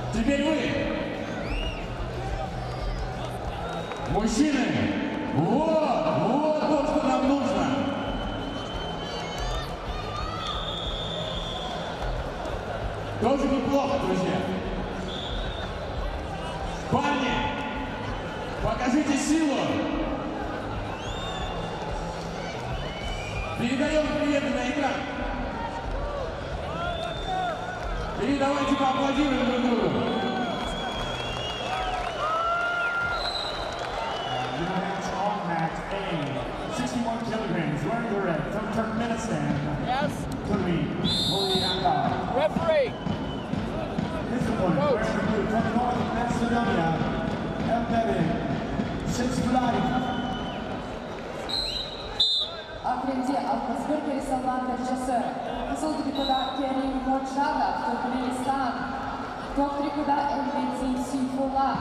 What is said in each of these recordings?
Теперь вы. Мужчины, вот то, что нам нужно. Тоже неплохо, друзья. Парни, покажите силу. Передаем приветы на экран. И давайте поаплодируем друг другу. On mat A, 61 kilograms, wearing the red from Turkmenistan. Yes. Khalid Mulyakov. Referee. His opponent, wearing the blue from North Macedonia, Elbevin Shitsbulayev. Akredite Al-Qasbirkeri sallan darajasi. Qizil trikoda Kerim Modjadov, Turkmeniston. To'q trikoda Elbekzin Suyfullah.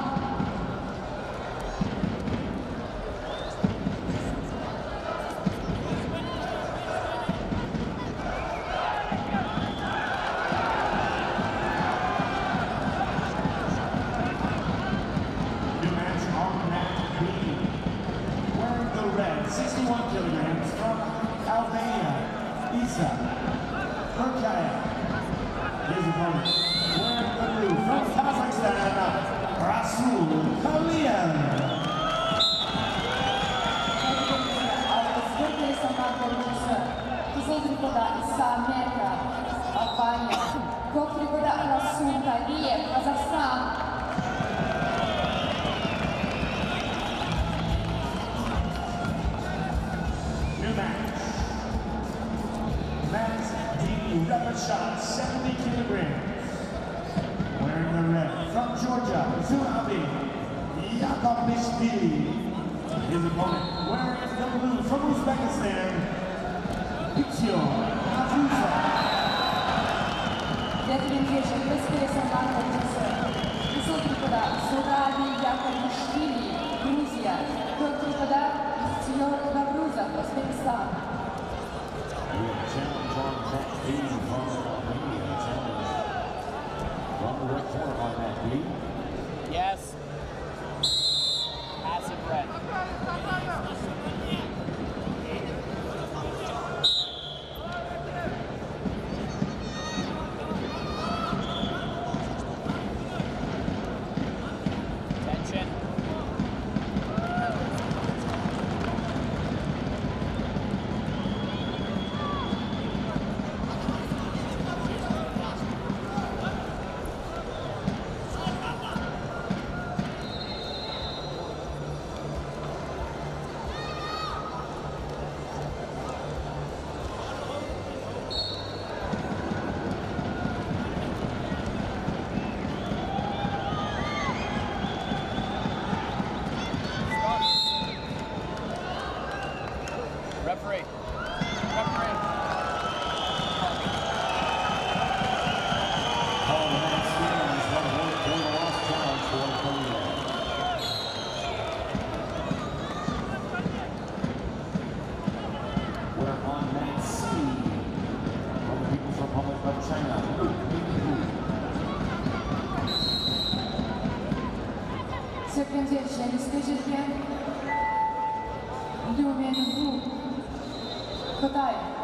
New match on mat B, wearing the red, 61 kilograms from Albania, Isa Burkayev. His opponent, wearing the blue from Kazakhstan, Rasul Kaliyev. Al-Qasbirkeri sallan darajasi. Qizil trikoda Isa Merka, Albaniya. To'q trikoda Rasul Kaliyev, Qozog'iston. New match. Mat D, rubber shot, 70 kilograms. Wearing the red, from Georgia, Zurabi Yakovlishvili. His opponent, wearing the blue, from Uzbekistan, Ichio Azusa. Definitely, Qasbirkeri sallan darajasi. Qizil trikoda Zurabi Yakovlishvili, Gruziya. To'q trikoda Ichio Gavruzov, O'zbekiston. We have a challenge on mat B from Albania. Challenge from the red corner on mat B. Yes. Passive red. Tension. Referee. Referee. Paul Lance Stevens, one vote for the lost challenge for Korea. We're on mat C from the People's Republic of China. Luke Minghu. Sekreter Jennifer Jirgen. Liu Menhu. Kotai.